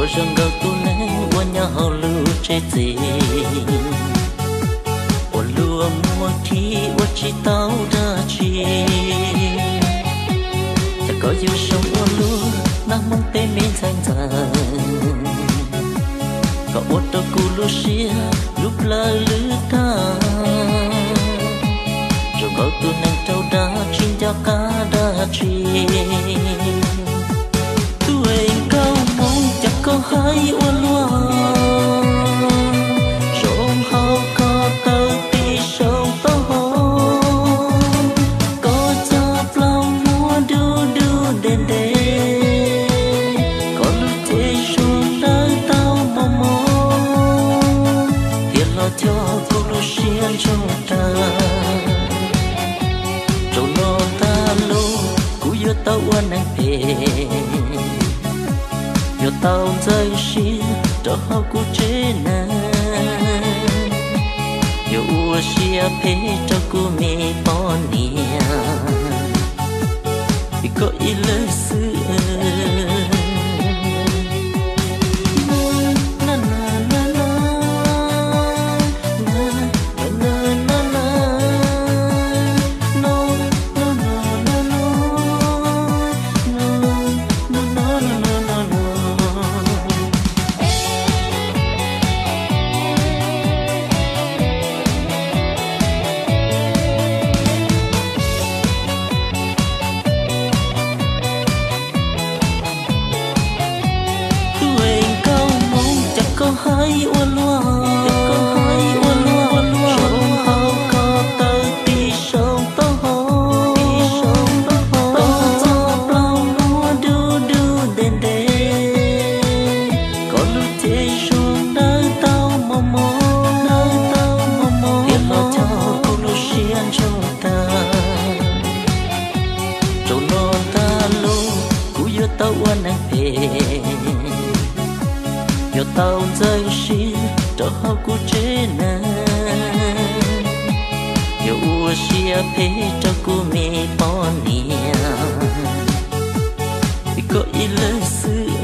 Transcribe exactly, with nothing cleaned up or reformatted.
rồi răng gạo tu nén quan nhà hậu lưu chế gì ôn lúa mua khi ôn chỉ tao ra chi chẳng có yêu sông ôn lúa nắng mong tên miền xanh dần có ôn đâu cu lúa xia lúc lơ lư ta rồi có tu nén trâu đá chín cho cá đá chi tuổi cao mong chắc có hai ôn lúa rộn hao có tơ tí sông tơ có cho lòng mua đu đu đền đê có lúc thế xuống đời tao mong mong hiện lo cho cô lúc xiên trong ta trâu nó ta lô cú yêu tao quan anh về yo tao rơi xí cho hao cú chế na yo ua xia phê cho cú mê bỏ nia vì có ý lời xưa hai ôn lúa rộn hao có tơ tí sông tơ có cho lòng mua đu đu đền đê có lúc thế xuống đời tao mong mong hiện lo cho cô lúc xiên trong ta trâu non ta lô cú yêu tao quan anh về yo tao rơi xí cho hao cú chế na yo ua xia phê cho cú mê bỏ nia vì có ý lời xưa